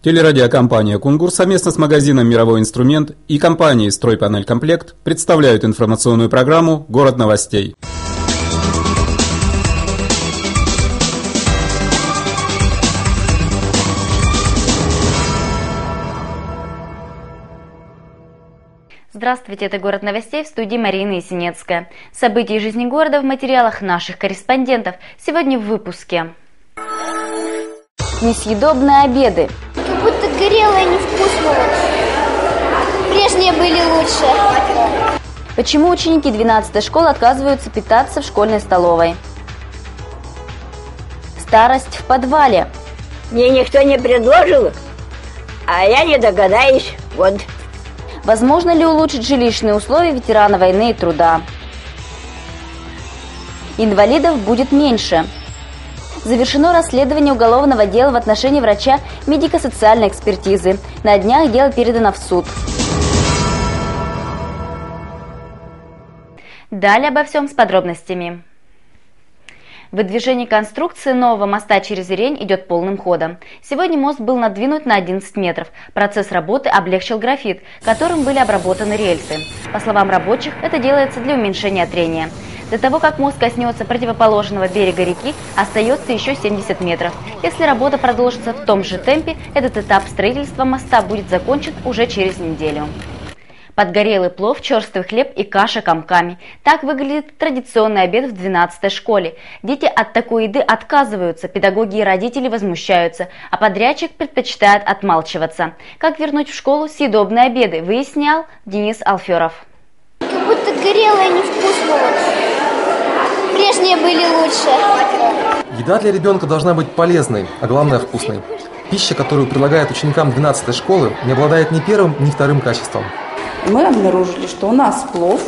Телерадиокомпания «Кунгур» совместно с магазином «Мировой инструмент» и компанией «Стройпанель Комплект» представляют информационную программу «Город новостей». Здравствуйте, это «Город новостей», в студии Марина Есенецкая. События жизни города в материалах наших корреспондентов. Сегодня в выпуске. Несъедобные обеды. Как будто горелое невкусно. Прежние были лучше. Почему ученики 12-й школы отказываются питаться в школьной столовой? Старость в подвале. Мне никто не предложил, а я не догадаюсь. Вот. Возможно ли улучшить жилищные условия ветерана войны и труда? Инвалидов будет меньше. Завершено расследование уголовного дела в отношении врача медико-социальной экспертизы. На днях дело передано в суд. Далее обо всем с подробностями. Выдвижение конструкции нового моста через Ирень идет полным ходом. Сегодня мост был надвинут на 11 метров. Процесс работы облегчил графит, которым были обработаны рельсы. По словам рабочих, это делается для уменьшения трения. До того, как мост коснется противоположного берега реки, остается еще 70 метров. Если работа продолжится в том же темпе, этот этап строительства моста будет закончен уже через неделю. Подгорелый плов, черствый хлеб и каша комками. Так выглядит традиционный обед в 12-й школе. Дети от такой еды отказываются, педагоги и родители возмущаются, а подрядчик предпочитает отмалчиваться. Как вернуть в школу съедобные обеды, выяснял Денис Алферов. Как будто горелое невкусно. Прежние были лучше. Еда для ребенка должна быть полезной, а главное вкусной. Пища, которую предлагают ученикам 12-й школы, не обладает ни первым, ни вторым качеством. Мы обнаружили, что у нас плов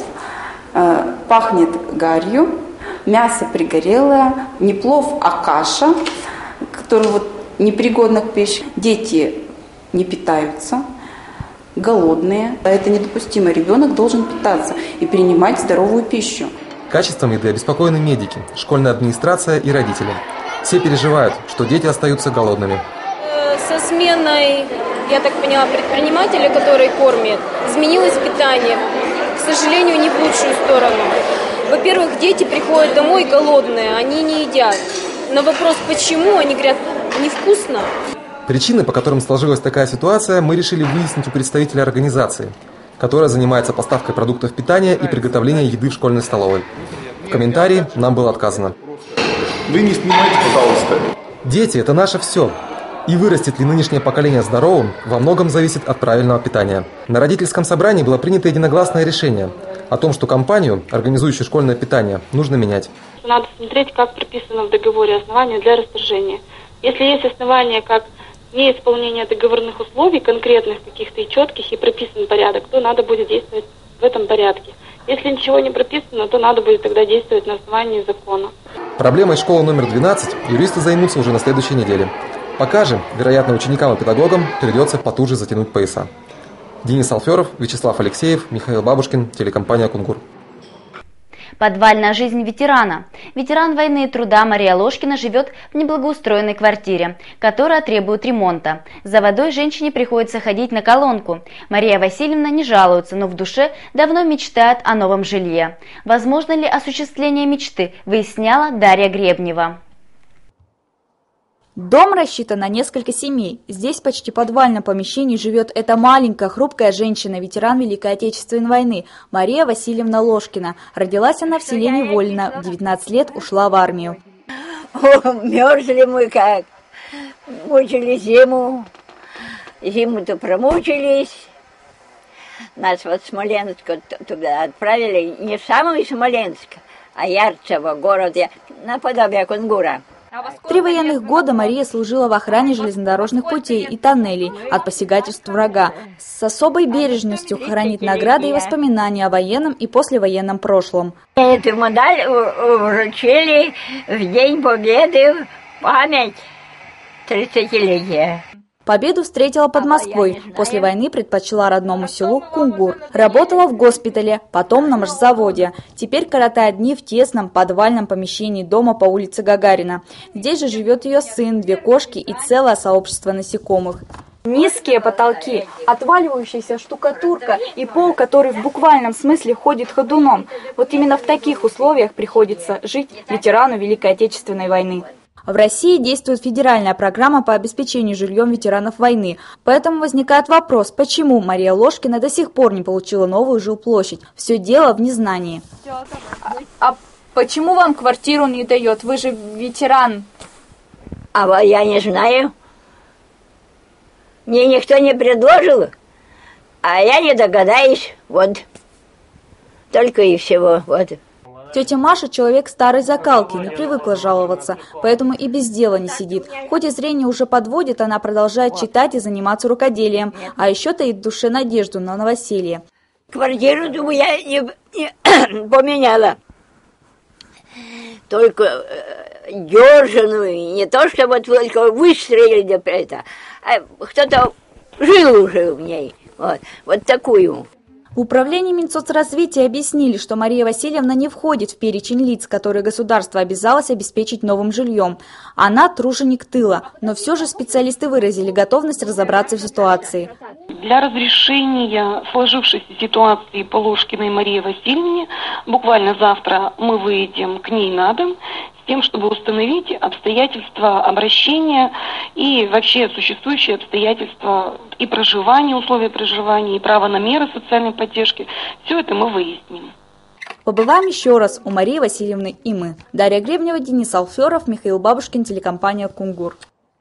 пахнет гарью, мясо пригорелое, не плов, а каша, которая непригодна к пище. Дети не питаются, голодные. Это недопустимо. Ребенок должен питаться и принимать здоровую пищу. Качеством еды обеспокоены медики, школьная администрация и родители. Все переживают, что дети остаются голодными. Со сменой, я так поняла, предпринимателя, который кормит, изменилось питание. К сожалению, не в лучшую сторону. Во-первых, дети приходят домой голодные, они не едят. На вопрос, почему, они говорят, невкусно. Причины, по которым сложилась такая ситуация, мы решили выяснить у представителя организации, которая занимается поставкой продуктов питания и приготовлением еды в школьной столовой. В комментарии нам было отказано. Вы не снимайте, пожалуйста. Дети – это наше все. И вырастет ли нынешнее поколение здоровым, во многом зависит от правильного питания. На родительском собрании было принято единогласное решение о том, что компанию, организующую школьное питание, нужно менять. Надо смотреть, как прописано в договоре основания для расторжения. Если есть основания как неисполнение договорных условий, конкретных каких-то и четких, и прописан порядок, то надо будет действовать в этом порядке. Если ничего не прописано, то надо будет тогда действовать на основании закона. Проблемой школы номер 12 юристы займутся уже на следующей неделе. Пока же, вероятно, ученикам и педагогам придется потуже затянуть пояса. Денис Алферов, Вячеслав Алексеев, Михаил Бабушкин, телекомпания «Кунгур». Подвальная жизнь ветерана. Ветеран войны и труда Мария Ложкина живет в неблагоустроенной квартире, которая требует ремонта. За водой женщине приходится ходить на колонку. Мария Васильевна не жалуется, но в душе давно мечтает о новом жилье. Возможно ли осуществление мечты, выясняла Дарья Гребнева. Дом рассчитан на несколько семей. Здесь почти в подвальном помещении живет эта маленькая, хрупкая женщина, ветеран Великой Отечественной войны, Мария Васильевна Ложкина. Родилась она в селе Невольно, в 19 лет ушла в армию. Мерзли мы как, мучили зиму, зиму-то промучились. Нас в Смоленск туда отправили, не в самый Смоленск, а Ярцево, город наподобие Кунгура. 3 военных года Мария служила в охране железнодорожных путей и тоннелей от посягательств врага. С особой бережностью хранит награды и воспоминания о военном и послевоенном прошлом. Эту медаль вручили в День Победы, память 30-летия. Победу встретила под Москвой. После войны предпочла родному селу Кунгур. Работала в госпитале, потом на машзаводе. Теперь коротает дни в тесном подвальном помещении дома по улице Гагарина. Здесь же живет ее сын, 2 кошки и целое сообщество насекомых. Низкие потолки, отваливающаяся штукатурка и пол, который в буквальном смысле ходит ходуном. Вот именно в таких условиях приходится жить ветерану Великой Отечественной войны. В России действует федеральная программа по обеспечению жильем ветеранов войны. Поэтому возникает вопрос, почему Мария Ложкина до сих пор не получила новую жилплощадь. Все дело в незнании. А почему вам квартиру не дает? Вы же ветеран. А я не знаю. Мне никто не предложил, а я не догадаюсь. Вот. Только и всего. Вот. Тетя Маша – человек старой закалки, не привыкла жаловаться, поэтому и без дела не сидит. Хоть и зрение уже подводит, она продолжает читать и заниматься рукоделием, а еще таит в душе надежду на новоселье. Квартиру, думаю, я не поменяла. Только дёржаную, не то, что вот только выстрелили это, а кто-то жил уже в ней, вот такую. В управлении Минсоцразвития объяснили, что Мария Васильевна не входит в перечень лиц, которые государство обязалось обеспечить новым жильем. Она труженик тыла, но все же специалисты выразили готовность разобраться в ситуации. Для разрешения сложившейся ситуации по Ложкиной Марии Васильевне буквально завтра мы выйдем к ней на дом с тем, чтобы установить обстоятельства обращения и вообще существующие обстоятельства и проживания, условия проживания, и право на меры социальной поддержки. Все это мы выясним. Побываем еще раз у Марии Васильевны и мы. Дарья Гребнева, Денис Алферов, Михаил Бабушкин, телекомпания «Кунгур».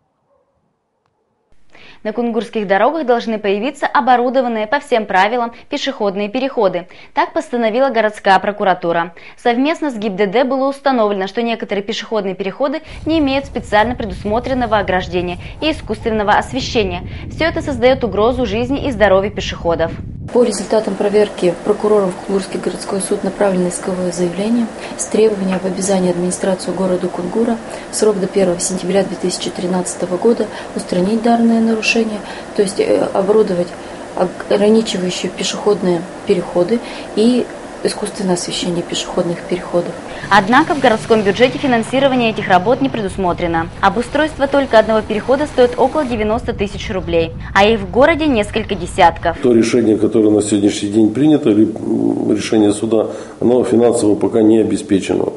На кунгурских дорогах должны появиться оборудованные по всем правилам пешеходные переходы. Так постановила городская прокуратура. Совместно с ГИБДД было установлено, что некоторые пешеходные переходы не имеют специально предусмотренного ограждения и искусственного освещения. Все это создает угрозу жизни и здоровью пешеходов. По результатам проверки прокурором в Кунгурский городской суд направлено исковое заявление с требованием об обязании администрацию города Кунгура в срок до 1 сентября 2013 года устранить данное нарушение, то есть оборудовать ограничивающие пешеходные переходы и искусственное освещение пешеходных переходов. Однако в городском бюджете финансирование этих работ не предусмотрено. Обустройство только одного перехода стоит около 90 тысяч рублей, а их в городе несколько десятков. То решение, которое на сегодняшний день принято, или решение суда, оно финансово пока не обеспечено.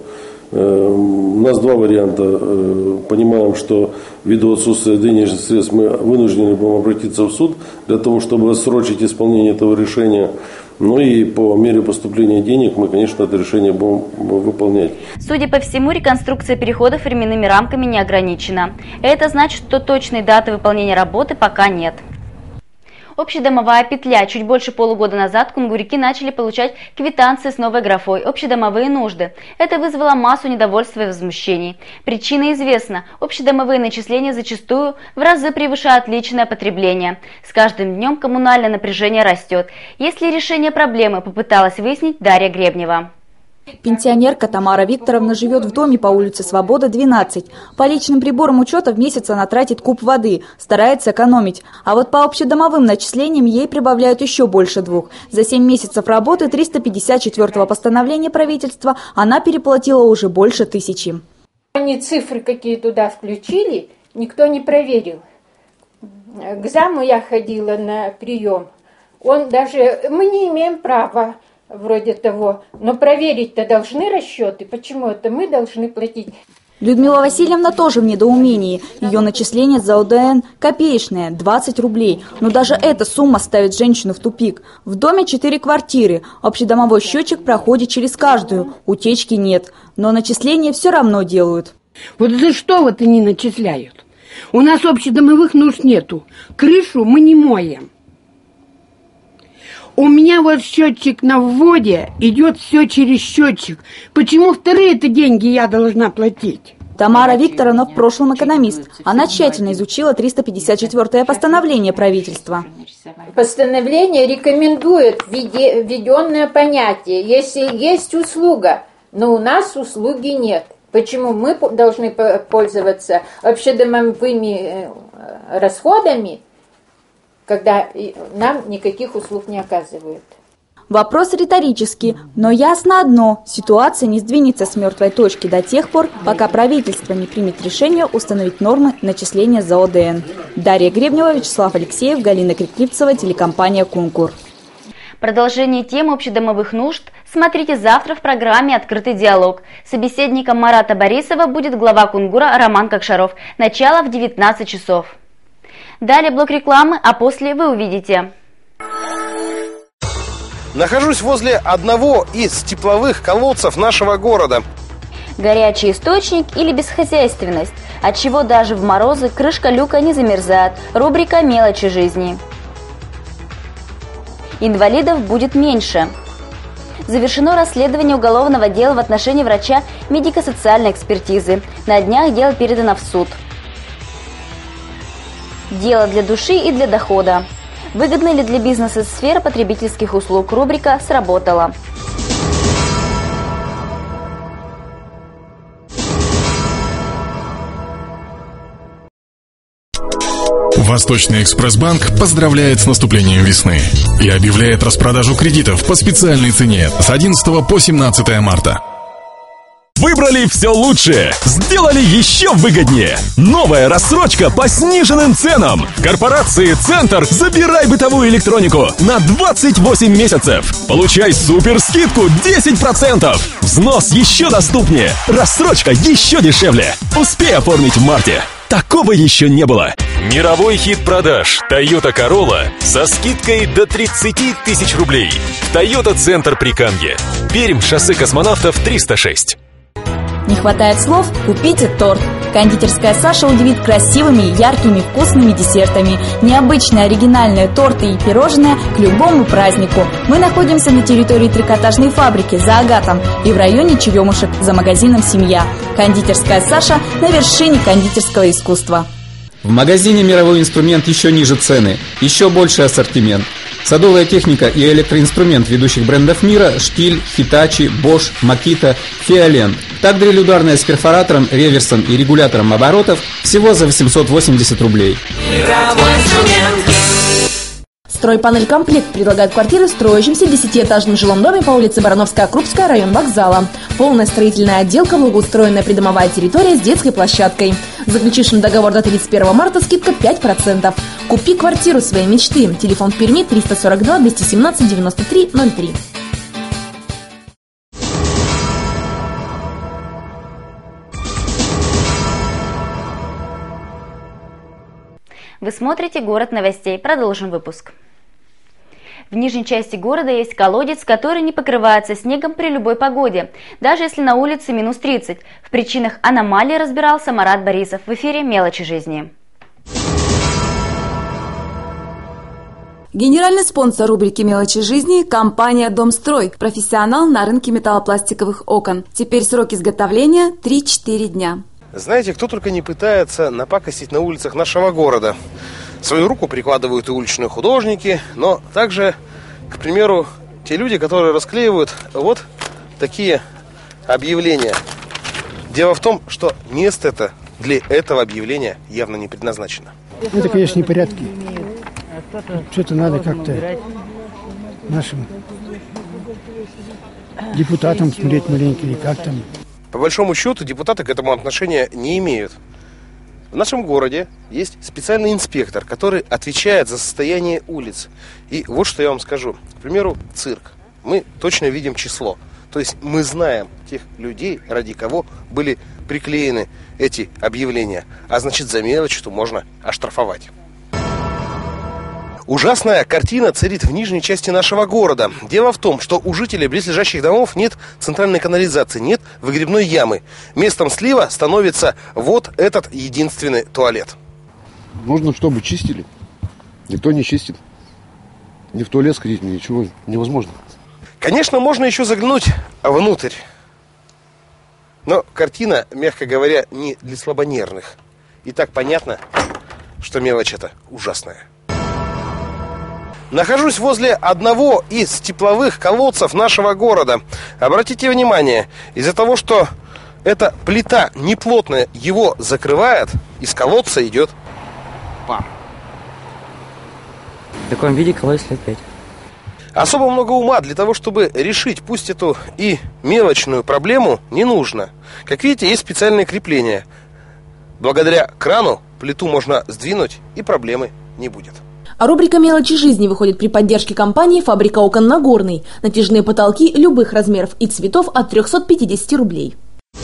У нас два варианта. Понимаем, что ввиду отсутствия денежных средств мы вынуждены будем обратиться в суд для того, чтобы отсрочить исполнение этого решения. Ну и по мере поступления денег мы, конечно, это решение будем выполнять. Судя по всему, реконструкция переходов временными рамками не ограничена. Это значит, что точной даты выполнения работы пока нет. Общедомовая петля. Чуть больше полугода назад кунгуряки начали получать квитанции с новой графой «Общедомовые нужды». Это вызвало массу недовольства и возмущений. Причина известна. Общедомовые начисления зачастую в разы превышают личное потребление. С каждым днем коммунальное напряжение растет. Есть ли решение проблемы, попыталась выяснить Дарья Гребнева. Пенсионерка Тамара Викторовна живет в доме по улице Свобода, 12. По личным приборам учета в месяц она тратит куб воды, старается экономить. А вот по общедомовым начислениям ей прибавляют еще больше 2. За 7 месяцев работы 354-го постановления правительства она переплатила уже больше 1000. Они цифры какие туда включили, никто не проверил. К заму я ходила на прием. Мы не имеем права вроде того, но проверить-то должны расчеты, почему это мы должны платить. Людмила Васильевна тоже в недоумении. Ее начисление за ОДН копеечное – 20 рублей. Но даже эта сумма ставит женщину в тупик. В доме 4 квартиры. Общедомовой счетчик проходит через каждую. Утечки нет. Но начисления все равно делают. Вот за что вот они начисляют? У нас общедомовых нужд нету. Крышу мы не моем. У меня вот счетчик на вводе, идет все через счетчик. Почему вторые-то деньги я должна платить? Тамара Викторовна в прошлом экономист. Она тщательно изучила 354-е постановление правительства. Постановление рекомендует введенное понятие. Если есть услуга, но у нас услуги нет. Почему мы должны пользоваться общедомовыми расходами, когда нам никаких услуг не оказывают? Вопрос риторический, но ясно одно – ситуация не сдвинется с мертвой точки до тех пор, пока правительство не примет решение установить нормы начисления за ОДН. Дарья Гребнева, Вячеслав Алексеев, Галина Крикливцева, телекомпания «Кунгур». Продолжение темы общедомовых нужд смотрите завтра в программе «Открытый диалог». Собеседником Марата Борисова будет глава Кунгура Роман Кокшаров. Начало в 19 часов. Далее блок рекламы, а после вы увидите. Нахожусь возле одного из тепловых колодцев нашего города. Горячий источник или бесхозяйственность? Отчего даже в морозы крышка люка не замерзает? Рубрика «Мелочи жизни». Инвалидов будет меньше. Завершено расследование уголовного дела в отношении врача медико-социальной экспертизы. На днях дело передано в суд. Дело для души и для дохода. Выгодна ли для бизнеса сфера потребительских услуг? Рубрика «Сработала». Восточный экспресс-банк поздравляет с наступлением весны и объявляет распродажу кредитов по специальной цене с 11 по 17 марта. Выбрали все лучшее, сделали еще выгоднее. Новая рассрочка по сниженным ценам. В корпорации «Центр» забирай бытовую электронику на 28 месяцев. Получай супер скидку 10%. Взнос еще доступнее. Рассрочка еще дешевле. Успей оформить в марте. Такого еще не было. Мировой хит продаж Toyota Corolla со скидкой до 30 тысяч рублей. В Toyota Центр Прикамье. Пермь, шоссе Космонавтов, 306. Не хватает слов? Купите торт. Кондитерская Саша удивит красивыми, яркими, вкусными десертами. Необычные, оригинальные торты и пирожные к любому празднику. Мы находимся на территории трикотажной фабрики за Агатом и в районе Черемушек за магазином «Семья». Кондитерская Саша на вершине кондитерского искусства. В магазине «Мировой инструмент» еще ниже цены, еще больше ассортимент. Садовая техника и электроинструмент ведущих брендов мира: Штиль, Hitachi, Bosch, Makita, Fialen. Так дрель ударная с перфоратором, реверсом и регулятором оборотов всего за 880 рублей. «Стройпанель-комплект» предлагает квартиры в строящемся 10-этажном жилом доме по улице Барановская-Крупская, район вокзала. Полная строительная отделка, благоустроенная придомовая территория с детской площадкой. Заключившим договор до 31 марта скидка 5%. Купи квартиру своей мечты. Телефон в Перми 342 217 93 03. Вы смотрите «Город новостей». Продолжим выпуск. В нижней части города есть колодец, который не покрывается снегом при любой погоде, даже если на улице минус 30. В причинах аномалии разбирался Марат Борисов в эфире «Мелочи жизни». Генеральный спонсор рубрики «Мелочи жизни» – компания «Домстрой», профессионал на рынке металлопластиковых окон. Теперь срок изготовления 3-4 дня. Знаете, кто только не пытается напакостить на улицах нашего города. Свою руку прикладывают и уличные художники, но также, к примеру, те люди, которые расклеивают вот такие объявления. Дело в том, что место это для этого объявления явно не предназначено. Это, конечно, непорядки. Что-то надо как-то нашим депутатам смотреть маленько, или как там. По большому счету, депутаты к этому отношения не имеют. В нашем городе есть специальный инспектор, который отвечает за состояние улиц. И вот что я вам скажу. К примеру, цирк. Мы точно видим число. То есть мы знаем тех людей, ради кого были приклеены эти объявления. А значит, за мелочь, что можно оштрафовать. Ужасная картина царит в нижней части нашего города. Дело в том, что у жителей близлежащих домов нет центральной канализации, нет выгребной ямы. Местом слива становится вот этот единственный туалет. Нужно, чтобы чистили. Никто не чистит. Ни в туалет сходить, ничего невозможно. Конечно, можно еще заглянуть внутрь. Но картина, мягко говоря, не для слабонервных. И так понятно, что мелочь эта ужасная. Нахожусь возле одного из тепловых колодцев нашего города. Обратите внимание, из-за того, что эта плита неплотная его закрывает, из колодца идет пар. В таком виде колодец лет 5. Особо много ума для того, чтобы решить, пусть эту и мелочную проблему, не нужно. Как видите, есть специальные крепления. Благодаря крану плиту можно сдвинуть, и проблемы не будет. А рубрика «Мелочи жизни» выходит при поддержке компании «Фабрика окон Нагорный». Натяжные потолки любых размеров и цветов от 350 рублей.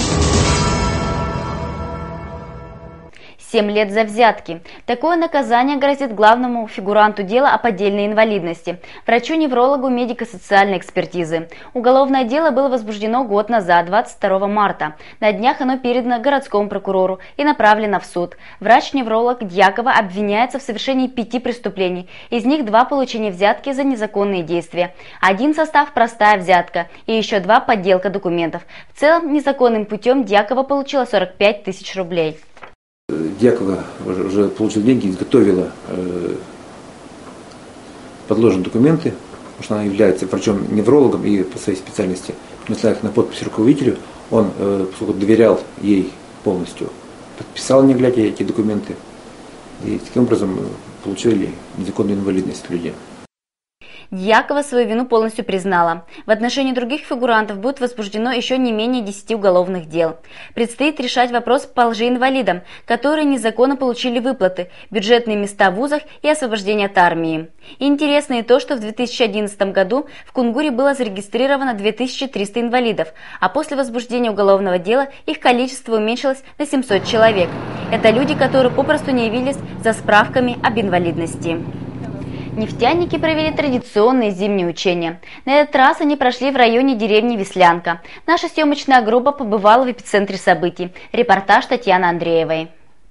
7 лет за взятки. Такое наказание грозит главному фигуранту дела о поддельной инвалидности, врачу-неврологу медико-социальной экспертизы. Уголовное дело было возбуждено год назад, 22 марта. На днях оно передано городскому прокурору и направлено в суд. Врач-невролог Дьякова обвиняется в совершении 5 преступлений, из них 2 получения взятки за незаконные действия. 1 состав – простая взятка и еще 2 – подделка документов. В целом незаконным путем Дьякова получила 45 тысяч рублей. Дьякова уже получила деньги, изготовила подложенные документы, потому что она является врачом-неврологом и по своей специальности внесла их на подпись руководителю. Он, поскольку доверял ей полностью, подписал, не глядя, эти документы, и таким образом получили незаконную инвалидность люди. Дьякова свою вину полностью признала. В отношении других фигурантов будет возбуждено еще не менее 10 уголовных дел. Предстоит решать вопрос по лжеинвалидам, которые незаконно получили выплаты, бюджетные места в вузах и освобождение от армии. И интересно и то, что в 2011 году в Кунгуре было зарегистрировано 2300 инвалидов, а после возбуждения уголовного дела их количество уменьшилось на 700 человек. Это люди, которые попросту не явились за справками об инвалидности. Нефтяники провели традиционные зимние учения. На этот раз они прошли в районе деревни Веслянка. Наша съемочная группа побывала в эпицентре событий. Репортаж Татьяны Андреевой.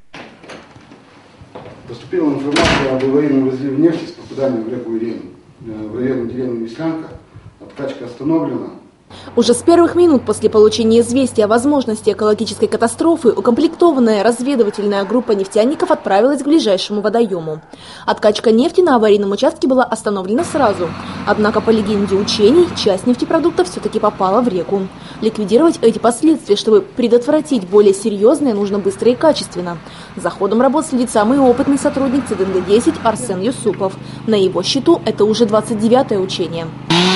Поступила информация об аварийном разливе нефти с попаданием в реку Ирень. В районе деревни Веслянка откачка остановлена. Уже с первых минут после получения известия о возможности экологической катастрофы укомплектованная разведывательная группа нефтяников отправилась к ближайшему водоему. Откачка нефти на аварийном участке была остановлена сразу. Однако, по легенде учений, часть нефтепродуктов все-таки попала в реку. Ликвидировать эти последствия, чтобы предотвратить более серьезные, нужно быстро и качественно. За ходом работ следит самый опытный сотрудник ЦДНГ-10 Арсен Юсупов. На его счету это уже 29-е учение.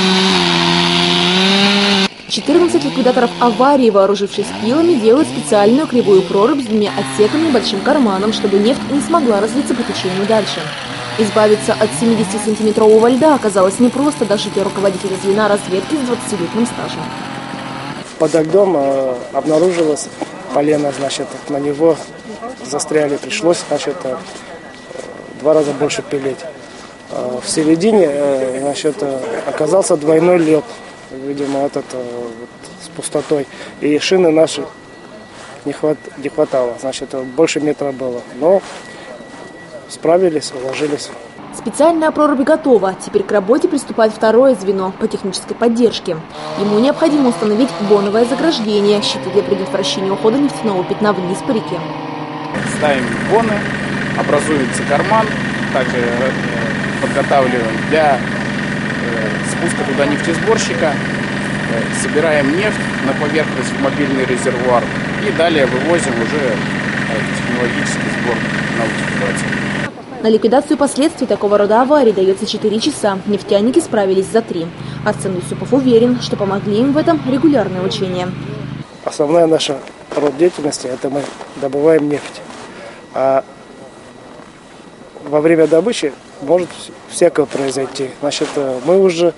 14 ликвидаторов аварии, вооружившись пилами, делают специальную кривую прорубь с 2 отсеками и большим карманом, чтобы нефть не смогла разлиться по течению дальше. Избавиться от 70-сантиметрового льда оказалось непросто даже для руководителя звена разведки с 20-летним стажем. Под льдом обнаружилось полено, значит, на него застряли, пришлось, значит, 2 раза больше пилить. В середине, значит, оказался двойной лед. Видимо, с пустотой. И шины наши не хватало. Значит, больше метра было. Но справились, уложились. Специальная прорубь готова. Теперь к работе приступает второе звено по технической поддержке. Ему необходимо установить боновое заграждение, щиты для предотвращения ухода нефтяного пятна вниз по реке. Ставим боны, образуется карман. Также подготавливаем для спуска туда нефтесборщика, собираем нефть на поверхность в мобильный резервуар и далее вывозим уже технологический сбор на утилизацию. На ликвидацию последствий такого рода аварий дается 4 часа. Нефтяники справились за 3. Арсен Юсупов уверен, что помогли им в этом регулярные учения. Основная наша род деятельности – это мы добываем нефть. А во время добычи может всякое произойти. Значит, мы уже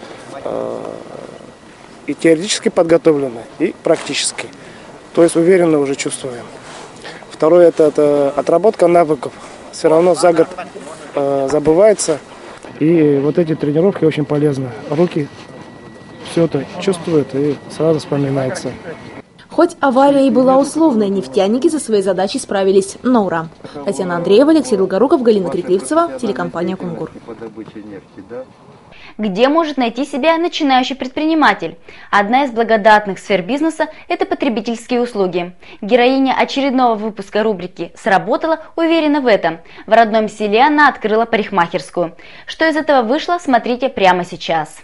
и теоретически подготовлены, и практически. То есть уверенно уже чувствуем. Второе – это отработка навыков. Все равно за год забывается. И вот эти тренировки очень полезны. Руки все это чувствуют и сразу вспоминается. Хоть авария и была условной, нефтяники со своей задачей справились на ура. Татьяна Андреева, Алексей Долгоруков, Галина Крикливцева, телекомпания «Кунгур». Где может найти себя начинающий предприниматель? Одна из благодатных сфер бизнеса – это потребительские услуги. Героиня очередного выпуска рубрики «Сработала» уверена в этом. В родном селе она открыла парикмахерскую. Что из этого вышло, смотрите прямо сейчас.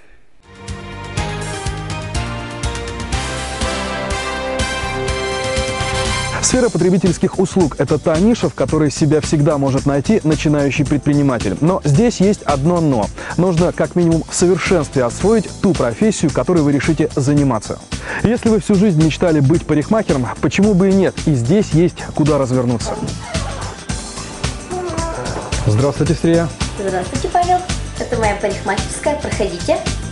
Сфера потребительских услуг – это та ниша, в которой себя всегда может найти начинающий предприниматель. Но здесь есть одно «но». Нужно как минимум в совершенстве освоить ту профессию, которой вы решите заниматься. Если вы всю жизнь мечтали быть парикмахером, почему бы и нет? И здесь есть куда развернуться. Здравствуйте, Стрия. Здравствуйте, Павел. Это моя парикмахерская. Проходите.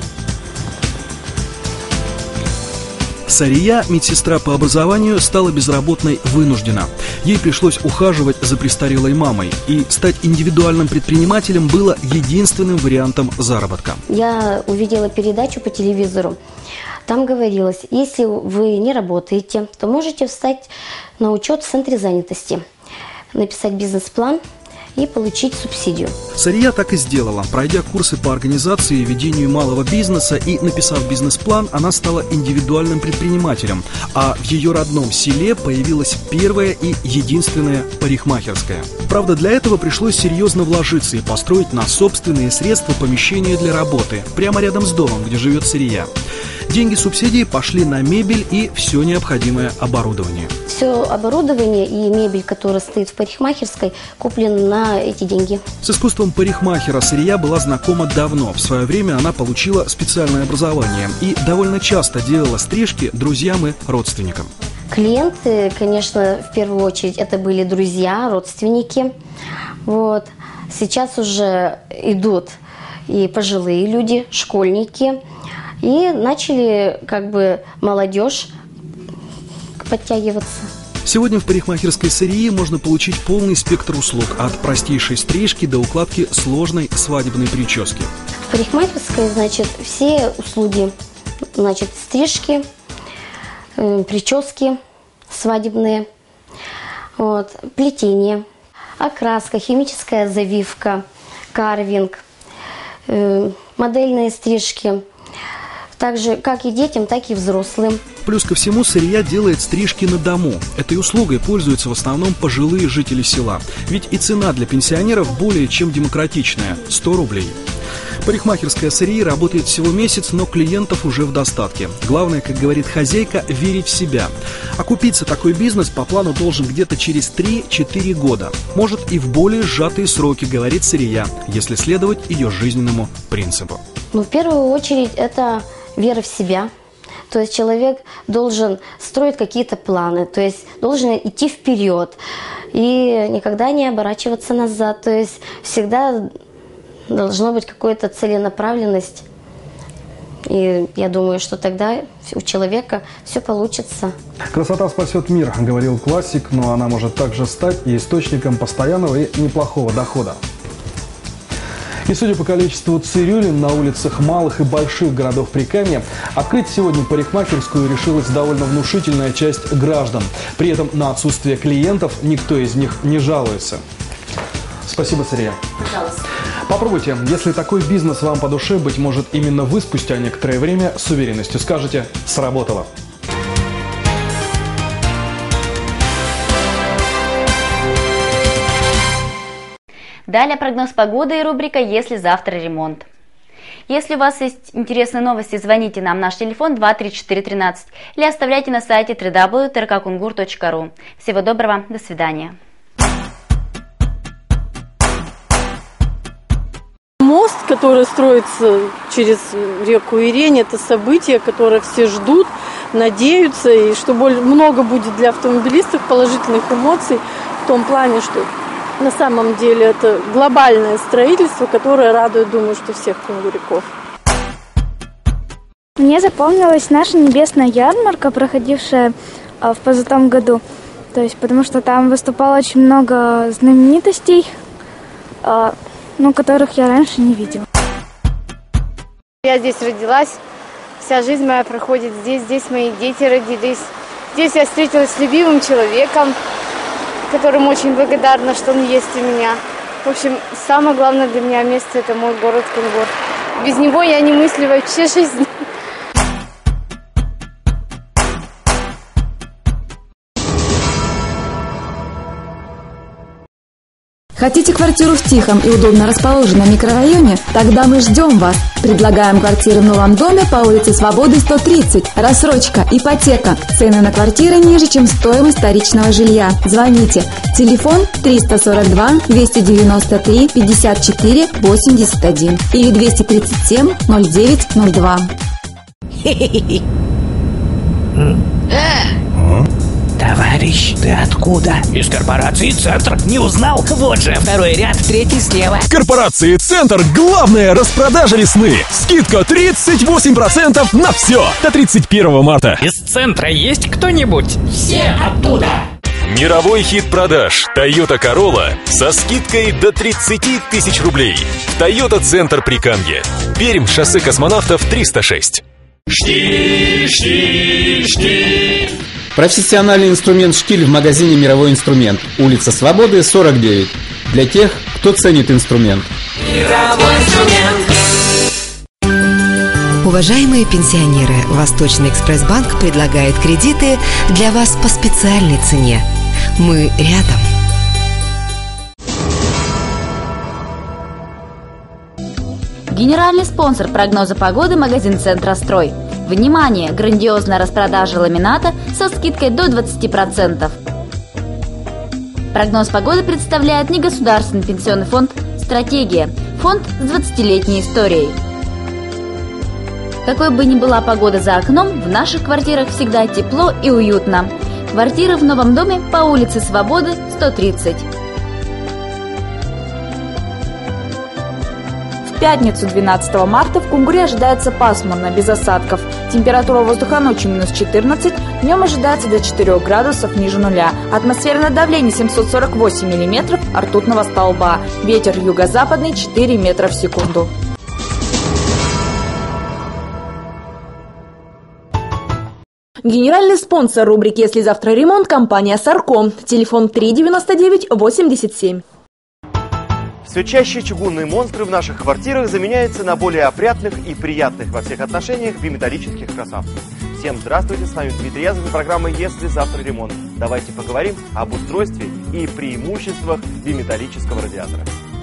Сария, медсестра по образованию, стала безработной вынуждена. Ей пришлось ухаживать за престарелой мамой, и стать индивидуальным предпринимателем было единственным вариантом заработка. Я увидела передачу по телевизору. Там говорилось, если вы не работаете, то можете встать на учет в центре занятости, написать бизнес-план и получить субсидию. Сария так и сделала. Пройдя курсы по организации и ведению малого бизнеса и написав бизнес-план, она стала индивидуальным предпринимателем. А в ее родном селе появилась первая и единственная парикмахерская. Правда, для этого пришлось серьезно вложиться и построить на собственные средства помещение для работы, прямо рядом с домом, где живет Сария. Деньги субсидии пошли на мебель и все необходимое оборудование. Все оборудование и мебель, которая стоит в парикмахерской, куплено на эти деньги. С искусством парикмахера Сария была знакома давно. В свое время она получила специальное образование и довольно часто делала стрижки друзьям и родственникам. Клиенты, конечно, в первую очередь это были друзья, родственники. Вот. Сейчас уже идут и пожилые люди, школьники. И начали молодежь подтягиваться. Сегодня в парикмахерской Сарии можно получить полный спектр услуг, от простейшей стрижки до укладки сложной свадебной прически. В парикмахерской, все услуги, стрижки, прически свадебные, плетение, окраска, химическая завивка, карвинг, модельные стрижки. Также как и детям, так и взрослым. Плюс ко всему, Сария делает стрижки на дому. Этой услугой пользуются в основном пожилые жители села. Ведь и цена для пенсионеров более чем демократичная – 100 рублей. Парикмахерская Сарии работает всего месяц, но клиентов уже в достатке. Главное, как говорит хозяйка, верить в себя. Окупиться такой бизнес по плану должен где-то через 3-4 года. Может и в более сжатые сроки, говорит Сария, если следовать ее жизненному принципу. В первую очередь это вера в себя. То есть человек должен строить какие-то планы, то есть должен идти вперед и никогда не оборачиваться назад. То есть всегда должна быть какая-то целенаправленность. И я думаю, что тогда у человека все получится. Красота спасет мир, говорил классик, но она может также стать и источником постоянного и неплохого дохода. И судя по количеству цирюлин на улицах малых и больших городов Прикамья, открыть сегодня парикмахерскую решилась довольно внушительная часть граждан. При этом на отсутствие клиентов никто из них не жалуется. Спасибо, Сария. Пожалуйста. Попробуйте. Если такой бизнес вам по душе, быть может, именно вы спустя некоторое время с уверенностью скажете «сработало». Далее прогноз погоды и рубрика «Если завтра ремонт». Если у вас есть интересные новости, звоните нам. Наш телефон 23413 или оставляйте на сайте www.trkkungur.ru. Всего доброго, до свидания. Мост, который строится через реку Ирень, это событие, которое все ждут, надеются, и что много будет для автомобилистов положительных эмоций в том плане, что на самом деле это глобальное строительство, которое радует, думаю, что всех кунгуряков. Мне запомнилась наша небесная ярмарка, проходившая в позатом году. То есть, потому что там выступало очень много знаменитостей, которых я раньше не видела. Я здесь родилась, вся жизнь моя проходит здесь, здесь мои дети родились. Здесь я встретилась с любимым человеком, которому очень благодарна, что он есть у меня. В общем, самое главное для меня место – это мой город Кунгур. Без него я не мыслю вообще жизнь. Хотите квартиру в тихом и удобно расположенном микрорайоне? Тогда мы ждем вас. Предлагаем квартиры в новом доме по улице Свободы, 130. Рассрочка, ипотека. Цены на квартиры ниже, чем стоимость вторичного жилья. Звоните. Телефон 342 293 54 81 или 237 09 02. Товарищ, ты откуда? Из корпорации «Центр». Не узнал? Вот же, второй ряд, третий слева. В корпорации «Центр» главная распродажа весны. Скидка 38% на все до 31 марта. Из «Центра» есть кто-нибудь? Все оттуда. Мировой хит продаж Toyota Corolla со скидкой до 30 тысяч рублей. В Toyota Центр Прикамье. Пермь, шоссе Космонавтов, 306. Штиль, штиль, штиль. Профессиональный инструмент «Штиль» в магазине «Мировой инструмент». Улица Свободы, 49. Для тех, кто ценит инструмент. Мировой инструмент. Уважаемые пенсионеры, Восточный экспресс-банк предлагает кредиты для вас по специальной цене. Мы рядом. Генеральный спонсор прогноза погоды – магазин «Центрострой». Внимание! Грандиозная распродажа ламината со скидкой до 20%. Прогноз погоды представляет негосударственный пенсионный фонд «Стратегия». Фонд с 20-летней историей. Какой бы ни была погода за окном, в наших квартирах всегда тепло и уютно. Квартиры в новом доме по улице Свободы, 130. В пятницу, 12 марта, в Кунгуре ожидается пасмурно, без осадков. Температура воздуха ночью минус 14, днем ожидается до 4 градусов ниже нуля. Атмосферное давление 748 миллиметров ртутного столба. Ветер юго-западный 4 метра в секунду. Генеральный спонсор рубрики «Если завтра ремонт» – компания «Сарком». Телефон 399 87. Все чаще чугунные монстры в наших квартирах заменяются на более опрятных и приятных во всех отношениях биметаллических красавцев. Всем здравствуйте, с вами Дмитрий Язов и программа «Если завтра ремонт». Давайте поговорим об устройстве и преимуществах биметаллического радиатора.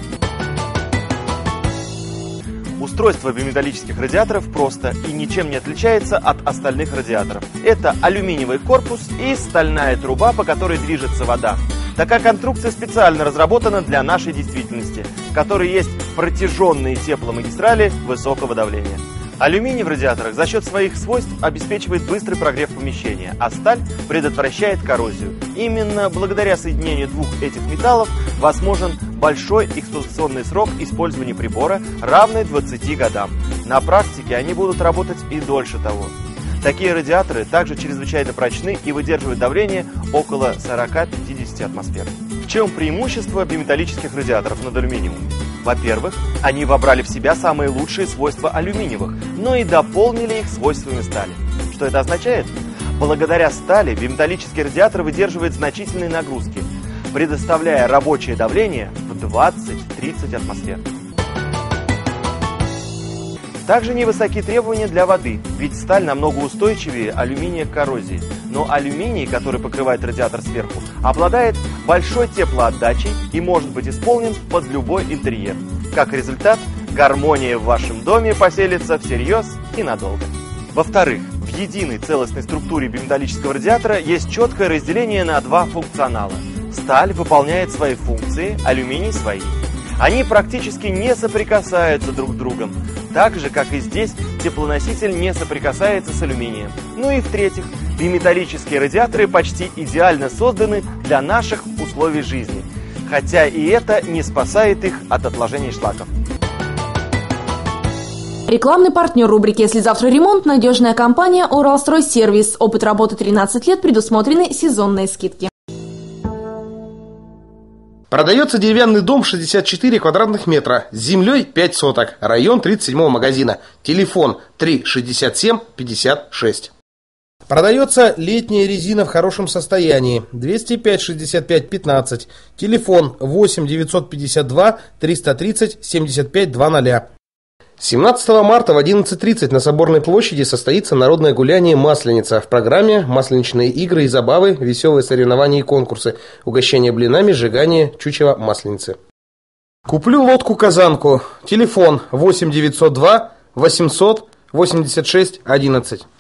Устройство биметаллических радиаторов просто и ничем не отличается от остальных радиаторов. Это алюминиевый корпус и стальная труба, по которой движется вода. Такая конструкция специально разработана для нашей действительности, в которой есть протяженные тепломагистрали высокого давления. Алюминий в радиаторах за счет своих свойств обеспечивает быстрый прогрев помещения, а сталь предотвращает коррозию. Именно благодаря соединению двух этих металлов возможен большой эксплуатационный срок использования прибора, равный 20 годам. На практике они будут работать и дольше того. Такие радиаторы также чрезвычайно прочны и выдерживают давление около 40-50 атмосфер. В чем преимущество биметаллических радиаторов над алюминиевыми? Во-первых, они вобрали в себя самые лучшие свойства алюминиевых, но и дополнили их свойствами стали. Что это означает? Благодаря стали биметаллический радиатор выдерживает значительные нагрузки, предоставляя рабочее давление в 20-30 атмосфер. Также невысоки требования для воды, ведь сталь намного устойчивее алюминия к коррозии. Но алюминий, который покрывает радиатор сверху, обладает большой теплоотдачей и может быть исполнен под любой интерьер. Как результат, гармония в вашем доме поселится всерьез и надолго. Во-вторых, в единой целостной структуре биметаллического радиатора есть четкое разделение на два функционала. Сталь выполняет свои функции, алюминий свои. Они практически не соприкасаются друг с другом. Так же, как и здесь, теплоноситель не соприкасается с алюминием. Ну и в-третьих, биметаллические радиаторы почти идеально созданы для наших условий жизни. Хотя и это не спасает их от отложений шлаков. Рекламный партнер рубрики «Если завтра ремонт» – надежная компания «Уралстройсервис». Опыт работы 13 лет, предусмотрены сезонные скидки. Продается деревянный дом 64 квадратных метра, с землей 5 соток, район 37-го магазина, телефон 367 56. Продается летняя резина в хорошем состоянии, 205 65 15, телефон 8 952 330 75 00. 17 марта в 11:30 на Соборной площади состоится народное гуляние «Масленица». В программе масленичные игры и забавы, веселые соревнования и конкурсы, угощение блинами, сжигание чучела масленицы. Куплю лодку-казанку. Телефон 8 902 800 86 11.